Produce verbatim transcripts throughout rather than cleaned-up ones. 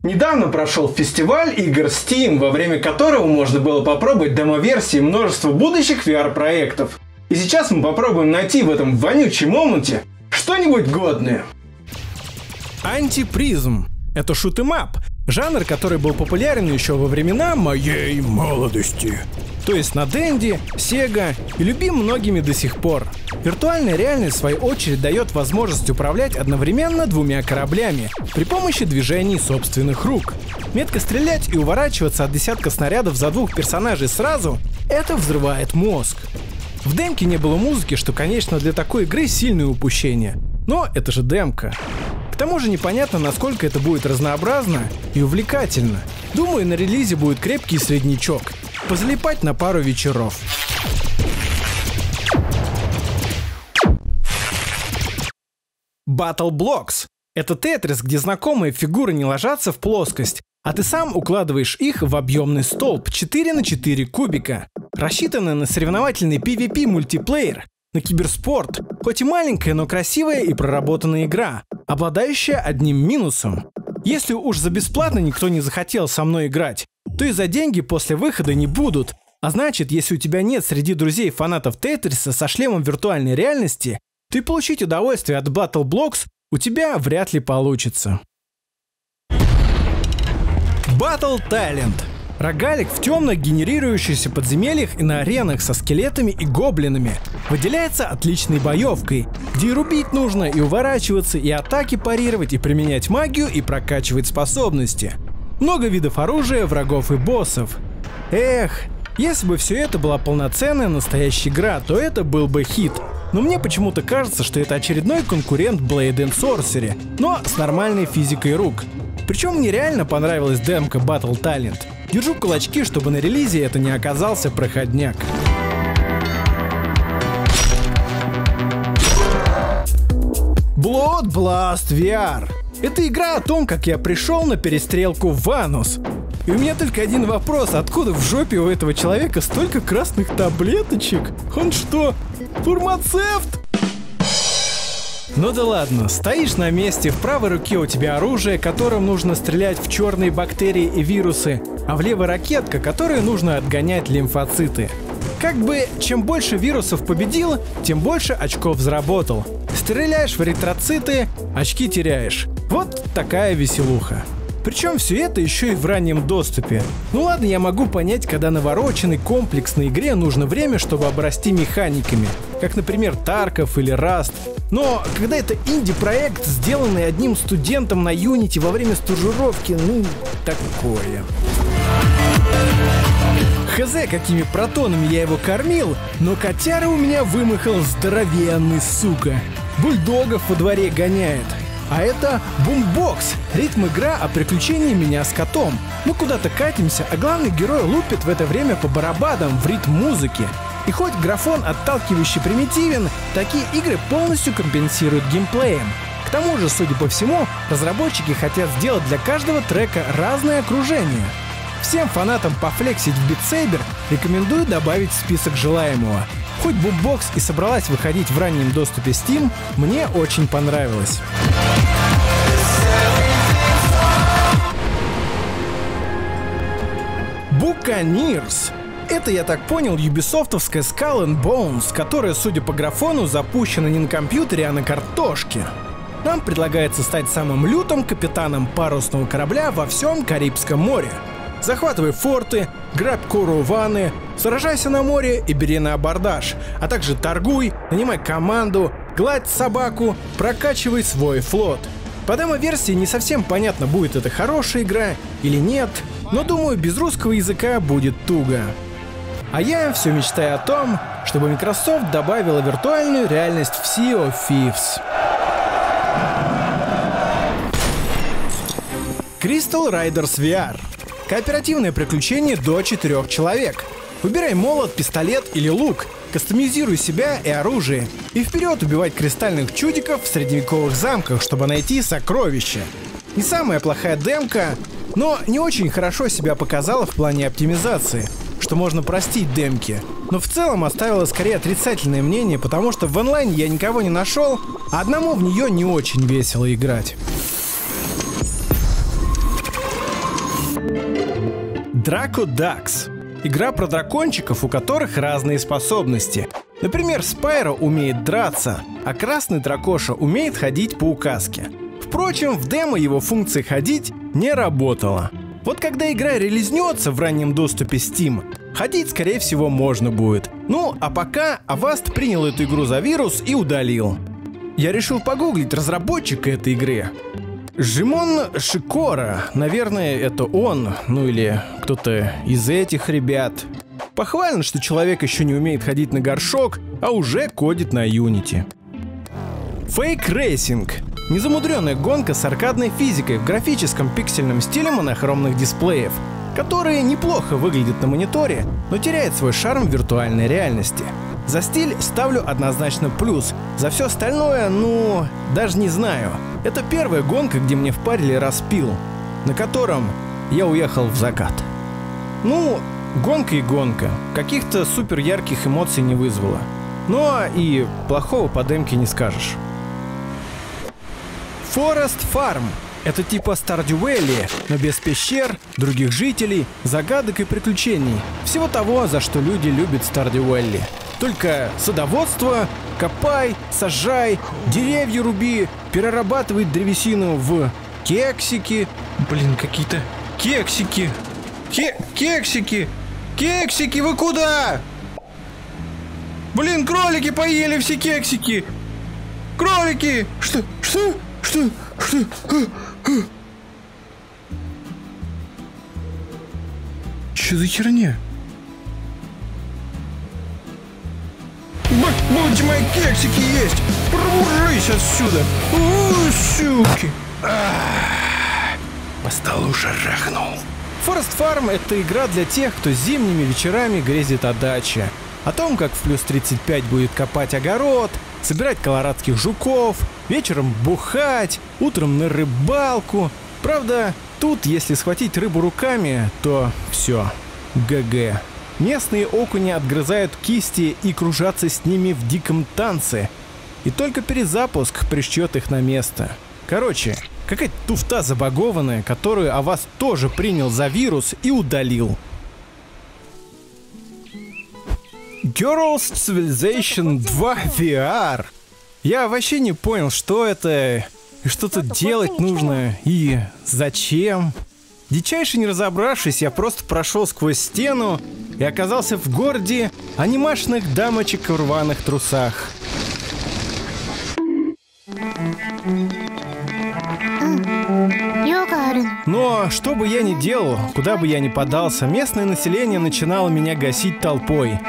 Недавно прошел фестиваль игр Steam, во время которого можно было попробовать демо-версии множества будущих ви ар-проектов. И сейчас мы попробуем найти в этом вонючем омуте что-нибудь годное. Антипризм — это шут-эм-ап, жанр, который был популярен еще во времена моей молодости. То есть на Денди, Sega и любим многими до сих пор. Виртуальная реальность, в свою очередь, дает возможность управлять одновременно двумя кораблями при помощи движений собственных рук. Метко стрелять и уворачиваться от десятка снарядов за двух персонажей сразу — это взрывает мозг. В демке не было музыки, что, конечно, для такой игры сильное упущение. Но это же демка. К тому же непонятно, насколько это будет разнообразно и увлекательно. Думаю, на релизе будет крепкий среднячок. Позалипать на пару вечеров. Battle Blocks — это тетрис, где знакомые фигуры не ложатся в плоскость, а ты сам укладываешь их в объемный столб четыре на четыре кубика. Рассчитанный на соревновательный пи ви пи-мультиплеер, на киберспорт, хоть и маленькая, но красивая и проработанная игра, обладающая одним минусом. Если уж за бесплатно никто не захотел со мной играть, то и за деньги после выхода не будут. А значит, если у тебя нет среди друзей фанатов Тетриса со шлемом виртуальной реальности, то и получить удовольствие от Battle Blocks у тебя вряд ли получится. Battle Talent. Рогалик в темных генерирующихся подземельях и на аренах со скелетами и гоблинами. Выделяется отличной боевкой, где и рубить нужно, и уворачиваться, и атаки парировать, и применять магию, и прокачивать способности. Много видов оружия, врагов и боссов. Эх, если бы все это была полноценная настоящая игра, то это был бы хит. Но мне почему-то кажется, что это очередной конкурент Blade энд Sorcery, но с нормальной физикой рук. Причем мне реально понравилась демка Battle Talent. Держу кулачки, чтобы на релизе это не оказался проходняк. Blood Blast ви ар. Это игра о том, как я пришел на перестрелку в Анус. И у меня только один вопрос: откуда в жопе у этого человека столько красных таблеточек? Он что, фармацевт? Ну да ладно, стоишь на месте, в правой руке у тебя оружие, которым нужно стрелять в черные бактерии и вирусы, а в левой ракетка, которой нужно отгонять лимфоциты. Как бы, чем больше вирусов победил, тем больше очков заработал. Стреляешь в эритроциты, очки теряешь. Вот такая веселуха. Причем все это еще и в раннем доступе. Ну ладно, я могу понять, когда навороченной комплексной игре нужно время, чтобы обрасти механиками, как, например, Тарков или Раст. Но когда это инди-проект, сделанный одним студентом на Unity во время стажировки, ну, такое. Хз, какими протонами я его кормил, но котяра у меня вымахал здоровенный, сука. Бульдогов во дворе гоняет. А это бумбокс, ритм игра о приключении меня с котом. Мы куда-то катимся, а главный герой лупит в это время по барабанам в ритм музыки. И хоть графон отталкивающе примитивен, такие игры полностью компенсируют геймплеем. К тому же, судя по всему, разработчики хотят сделать для каждого трека разное окружение. Всем фанатам пофлексить в Beat Saber рекомендую добавить в список желаемого. Хоть бумбокс и собралась выходить в раннем доступе Steam, мне очень понравилось. Buccaneers. Это, я так понял, юбисофтовская Skull and Bones, которая, судя по графону, запущена не на компьютере, а на картошке. Нам предлагается стать самым лютым капитаном парусного корабля во всем Карибском море. Захватывай форты, грабь караваны, сражайся на море и бери на абордаж, а также торгуй, нанимай команду, гладь собаку, прокачивай свой флот. По демо-версии не совсем понятно, будет это хорошая игра или нет, но думаю, без русского языка будет туго. А я все мечтаю о том, чтобы Microsoft добавила виртуальную реальность в Sea of Thieves. Crystal Riders ви ар. Кооперативное приключение до четырех человек. Выбирай молот, пистолет или лук, кастомизируй себя и оружие, и вперед убивать кристальных чудиков в средневековых замках, чтобы найти сокровища. Не самая плохая демка, но не очень хорошо себя показала в плане оптимизации, что можно простить демки. Но в целом оставила скорее отрицательное мнение, потому что в онлайне я никого не нашел, а одному в нее не очень весело играть. Draco Dax. Игра про дракончиков, у которых разные способности. Например, Спайро умеет драться, а красный дракоша умеет ходить по указке. Впрочем, в демо его функция ходить не работала. Вот когда игра релизнется в раннем доступе Steam, ходить, скорее всего, можно будет. Ну, а пока Avast принял эту игру за вирус и удалил. Я решил погуглить разработчика этой игры. Жимон Шикора, наверное, это он, ну или кто-то из этих ребят. Похвально, что человек еще не умеет ходить на горшок, а уже кодит на Unity. Fake Racing. Незамудренная гонка с аркадной физикой в графическом пиксельном стиле монохромных дисплеев, которые неплохо выглядят на мониторе, но теряет свой шарм в виртуальной реальности. За стиль ставлю однозначно плюс, за все остальное, ну, даже не знаю. Это первая гонка, где мне впарили распил, на котором я уехал в закат. Ну, гонка и гонка, каких-то супер ярких эмоций не вызвала. Но и плохого по демке не скажешь. Forest Farm. Это типа Stardew Valley, но без пещер, других жителей, загадок и приключений. Всего того, за что люди любят Stardew Valley. Только садоводство, копай, сажай, деревья руби, перерабатывай древесину в кексики. Блин, какие-то кексики. Ке кексики. Кексики, вы куда? Блин, кролики поели все кексики. Кролики. Что? Что? Что? Что? Что за херня? Будете мои кексики есть! Пробужись отсюда! О, суки! По столу шарахнул. Forest Farm — это игра для тех, кто зимними вечерами грезит о даче. О том, как в плюс тридцать пять будет копать огород, собирать колорадских жуков, вечером бухать, утром на рыбалку. Правда, тут, если схватить рыбу руками, то все. ГГ. Местные окуни отгрызают кисти и кружатся с ними в диком танце. И только перезапуск прищет их на место. Короче, какая-то туфта забагованная, которую Avast тоже принял за вирус и удалил. Girls Civilization два ви ар. Я вообще не понял, что это, и что тут делать нужно, и зачем. Дичайше не разобравшись, я просто прошел сквозь стену и оказался в городе анимашных дамочек в рваных трусах. Но что бы я ни делал, куда бы я ни подался, местное население начинало меня гасить толпой.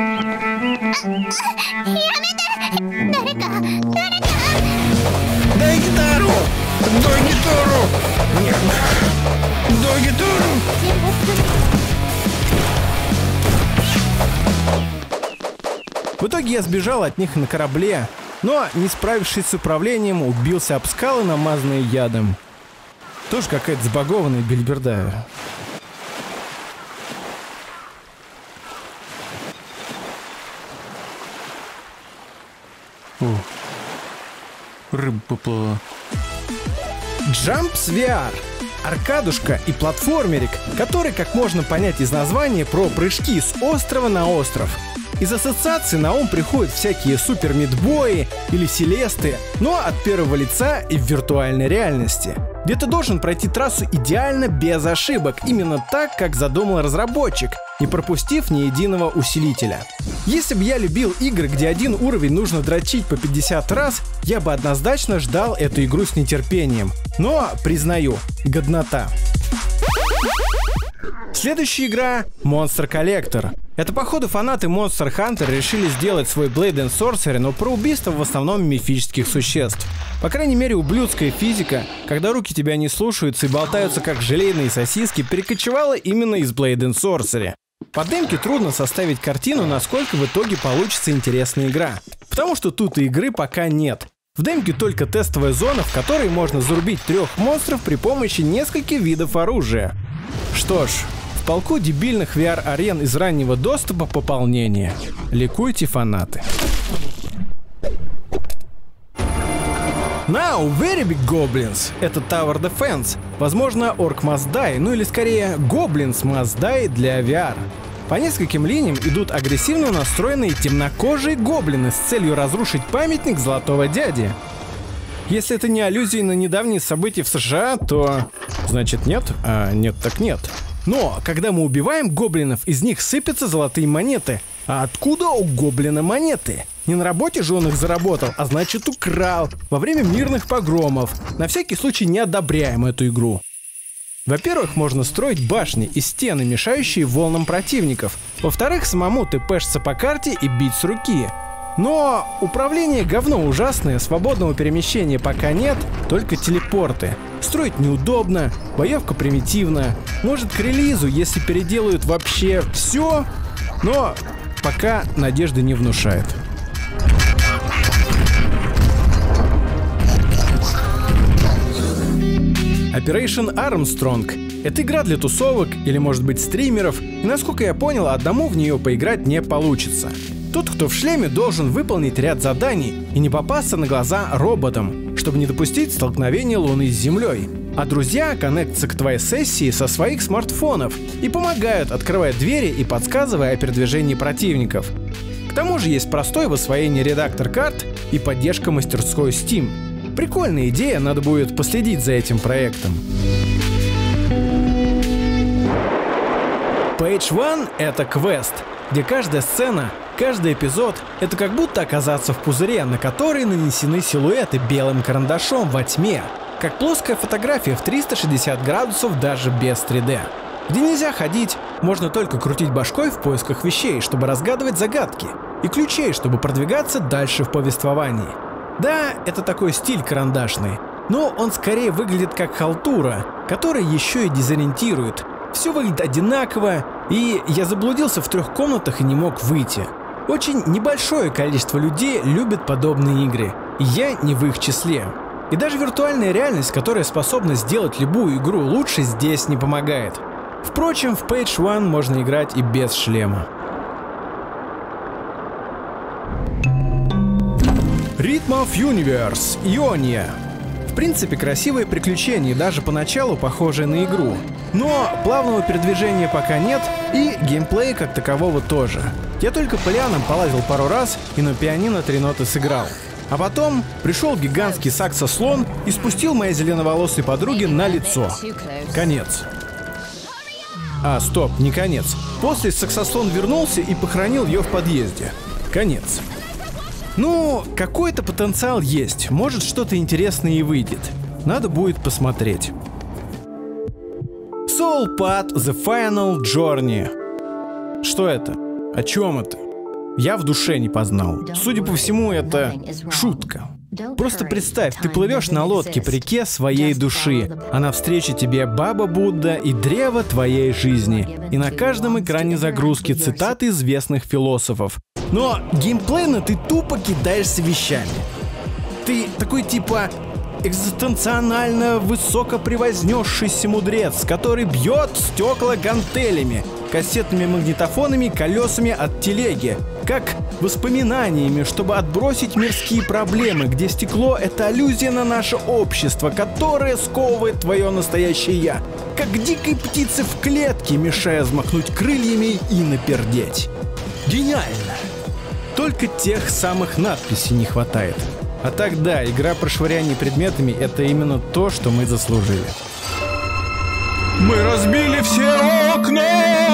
Дай гитару! Дай гитару! Нет! Дай гитару! В итоге я сбежал от них на корабле, но, не справившись с управлением, убился об скалы, намазанные ядом. Тоже какая-то забагованная бельберда. О, рыба поплыла. Jumps ви ар. Аркадушка и платформерик, который, как можно понять из названия, про прыжки с острова на остров. Из ассоциации на ум приходят всякие супер мидбои или селесты, но от первого лица и в виртуальной реальности, где ты должен пройти трассу идеально без ошибок, именно так, как задумал разработчик, не пропустив ни единого усилителя. Если бы я любил игры, где один уровень нужно дрочить по пятьдесят раз, я бы однозначно ждал эту игру с нетерпением. Но, признаю, годнота. Следующая игра — Monster Collector. Это, походу, фанаты Monster Hunter решили сделать свой Blade and Sorcery, но про убийство в основном мифических существ. По крайней мере, ублюдская физика, когда руки тебя не слушаются и болтаются как желейные сосиски, перекочевала именно из Blade and Sorcery. По демке трудно составить картину, насколько в итоге получится интересная игра, потому что тут и игры пока нет. В демке только тестовая зона, в которой можно зарубить трех монстров при помощи нескольких видов оружия. Что ж, в полку дебильных ви ар-арен из раннего доступа пополнение. Ликуйте, фанаты. На Now, very big goblins. Это Tower Defense. Возможно, Orc Must Die, ну или скорее Goblins Must Die для ви ар. По нескольким линиям идут агрессивно настроенные темнокожие гоблины с целью разрушить памятник Золотого Дяди. Если это не аллюзия на недавние события в США, то... значит нет, а нет так нет. Но, когда мы убиваем гоблинов, из них сыпятся золотые монеты. А откуда у гоблина монеты? Не на работе же он их заработал, а значит украл во время мирных погромов. На всякий случай не одобряем эту игру. Во-первых, можно строить башни и стены, мешающие волнам противников. Во-вторых, самому ты пэшься по карте и бить с руки. Но управление говно ужасное, свободного перемещения пока нет, только телепорты. Строить неудобно, боевка примитивна. Может, к релизу, если переделают вообще все, но пока надежды не внушает. Operation Armstrong — это игра для тусовок или, может быть, стримеров, и, насколько я понял, одному в нее поиграть не получится. Тот, кто в шлеме, должен выполнить ряд заданий и не попасться на глаза роботам, чтобы не допустить столкновения Луны с Землей. А друзья коннектятся к твоей сессии со своих смартфонов и помогают, открывая двери и подсказывая о передвижении противников. К тому же есть простой в освоении редактор карт и поддержка мастерской Steam. Прикольная идея, надо будет последить за этим проектом. Page One — это квест, где каждая сцена, каждый эпизод — это как будто оказаться в пузыре, на который нанесены силуэты белым карандашом во тьме, как плоская фотография в триста шестьдесят градусов даже без три дэ. Где нельзя ходить, можно только крутить башкой в поисках вещей, чтобы разгадывать загадки, и ключей, чтобы продвигаться дальше в повествовании. Да, это такой стиль карандашный, но он скорее выглядит как халтура, которая еще и дезориентирует. Все выглядит одинаково, и я заблудился в трех комнатах и не мог выйти. Очень небольшое количество людей любит подобные игры, и я не в их числе. И даже виртуальная реальность, которая способна сделать любую игру лучше, здесь не помогает. Впрочем, в Page One можно играть и без шлема. Rhythm of Universe, Ionia. В принципе, красивое приключение, даже поначалу похожее на игру. Но плавного передвижения пока нет, и геймплея как такового тоже. Я только по лианам полазил пару раз и на пианино три ноты сыграл. А потом пришел гигантский саксослон и спустил моей зеленоволосой подруге на лицо. Конец. А, стоп, не конец. После саксослон вернулся и похоронил ее в подъезде. Конец. Ну, какой-то потенциал есть. Может, что-то интересное и выйдет. Надо будет посмотреть. Soul Path The Final Journey. Что это? О чем это? Я в душе не познал. Судя по всему, это шутка. Просто представь, ты плывешь на лодке по реке своей души, а навстречу тебе Баба Будда и древо твоей жизни. И на каждом экране загрузки цитаты известных философов. Но геймплейно ты тупо кидаешься вещами. Ты такой типа экзистенционально высокопревознесшийся мудрец, который бьет стекла гантелями, кассетными магнитофонами, колесами от телеги, как воспоминаниями, чтобы отбросить мирские проблемы, где стекло — это аллюзия на наше общество, которое сковывает твое настоящее «я», как дикой птице в клетке, мешая взмахнуть крыльями и напердеть. Гениально! Только тех самых надписей не хватает. А так да, игра про швыряние предметами — это именно то, что мы заслужили. Мы разбили все окна!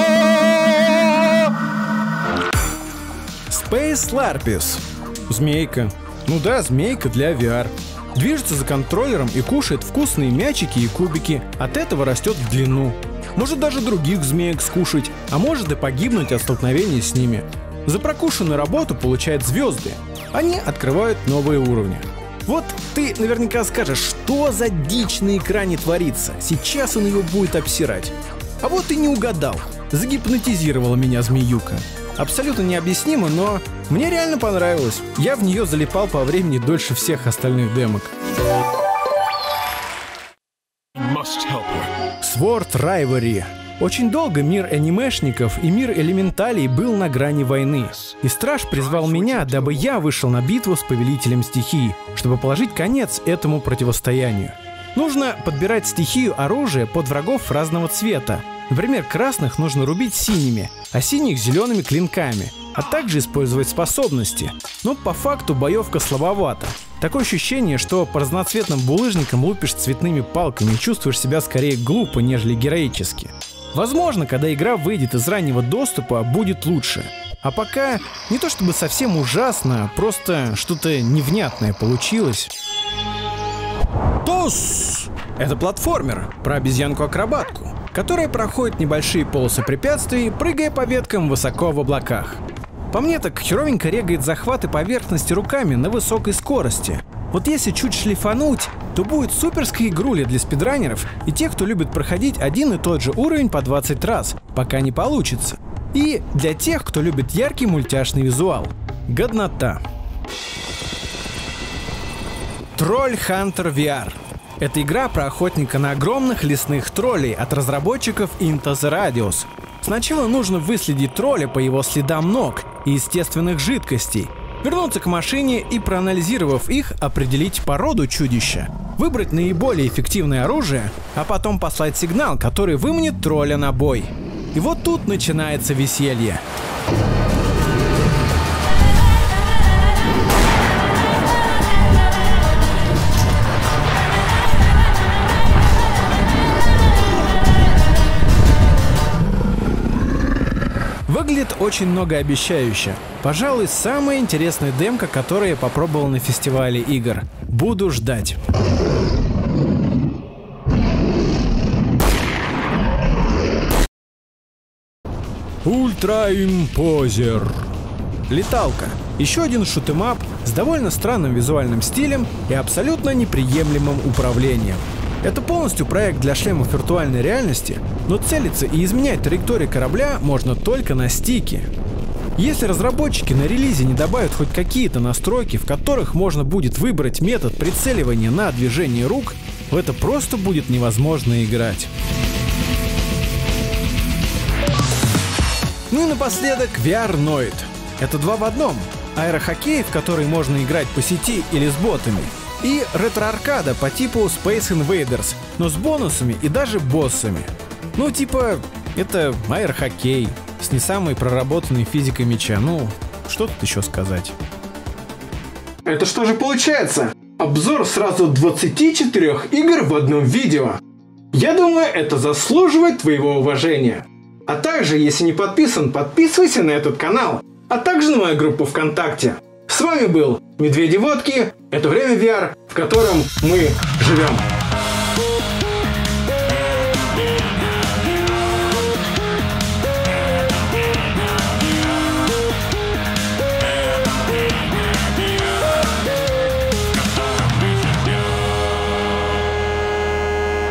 Space Larpis. Змейка. Ну да, змейка для ви ар. Движется за контроллером и кушает вкусные мячики и кубики. От этого растет в длину. Может даже других змеек скушать, а может и погибнуть от столкновения с ними. За прокушенную работу получает звезды. Они открывают новые уровни. Вот ты наверняка скажешь, что за дичь на экране творится. Сейчас он ее будет обсирать. А вот и не угадал. Загипнотизировала меня змеюка. Абсолютно необъяснимо, но мне реально понравилось. Я в нее залипал по времени дольше всех остальных демок. Sword Rivalry. Очень долго мир анимешников и мир элементалей был на грани войны. И Страж призвал меня, дабы я вышел на битву с Повелителем Стихий, чтобы положить конец этому противостоянию. Нужно подбирать стихию оружия под врагов разного цвета. Например, красных нужно рубить синими, а синих зелеными клинками, а также использовать способности. Но по факту боевка слабовата. Такое ощущение, что по разноцветным булыжникам лупишь цветными палками и чувствуешь себя скорее глупо, нежели героически. Возможно, когда игра выйдет из раннего доступа, будет лучше. А пока не то чтобы совсем ужасно, просто что-то невнятное получилось. ТОС! Это платформер про обезьянку-акробатку, которая проходит небольшие полосы препятствий, прыгая по веткам высоко в облаках. По мне так херовенько регает захваты поверхности руками на высокой скорости. Вот если чуть шлифануть, то будет суперская игруля для спидранеров и тех, кто любит проходить один и тот же уровень по двадцать раз, пока не получится. И для тех, кто любит яркий мультяшный визуал. Годнота. Troll Hunter ви ар. Это игра про охотника на огромных лесных троллей от разработчиков Into the Radius. Сначала нужно выследить тролля по его следам ног и естественных жидкостей, вернуться к машине и, проанализировав их, определить породу чудища, выбрать наиболее эффективное оружие, а потом послать сигнал, который выманит тролля на бой. И вот тут начинается веселье. Выглядит очень многообещающе. Пожалуй, самая интересная демка, которую я попробовал на фестивале игр. Буду ждать. Ультра Импозер. Леталка. Еще один шутэмап с довольно странным визуальным стилем и абсолютно неприемлемым управлением. Это полностью проект для шлемов виртуальной реальности, но целиться и изменять траекторию корабля можно только на стике. Если разработчики на релизе не добавят хоть какие-то настройки, в которых можно будет выбрать метод прицеливания на движение рук, в это просто будет невозможно играть. Ну и напоследок ви ар Noid. Это два в одном. Аэрохоккей, в который можно играть по сети или с ботами, и ретро-аркада по типу Space Invaders, но с бонусами и даже боссами. Ну типа, это аэрохоккей с не самой проработанной физикой мяча. Ну, что тут еще сказать? Это что же получается? Обзор сразу двадцати четырёх игр в одном видео. Я думаю, это заслуживает твоего уважения. А также, если не подписан, подписывайся на этот канал, а также на мою группу ВКонтакте. С вами был Медведи Водки. Это время ви ар, в котором мы живем.